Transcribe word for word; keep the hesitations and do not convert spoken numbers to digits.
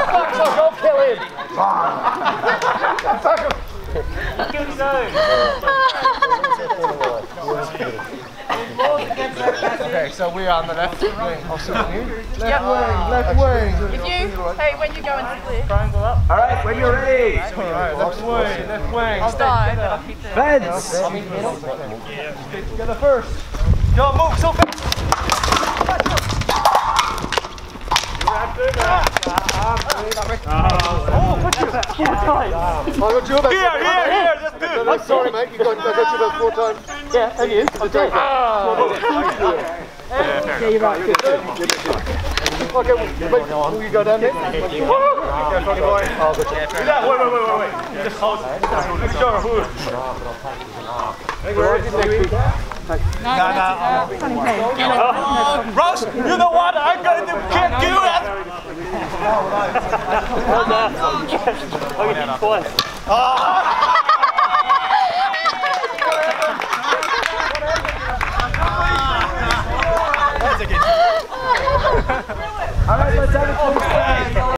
fuck, so don't kill him. Fuck him. Kill his own. Okay, so we are on the left wing. Left Yep. wing, left wing. If you, hey, when you go into the Triangle up. Alright, when you're ready. Alright, left wing, left wing. I'll die. Fence. Stick together first. Go, move, so fast. Oh, put you four times. I got you about Here, here, here, that's good. I'm sorry, mate. You got, I got you about four times. Yeah, and you. Okay. Ah. Yeah, you're right. Good. Okay, wait, will you go down there? Yeah, funny boy. Oh, good. Yeah, wait, wait, wait, wait, wait. Just hold it. Make sure who. Where is it next week? No, no. Rose, you know what? I'm going to kick you at. Oh, no. Okay, twice.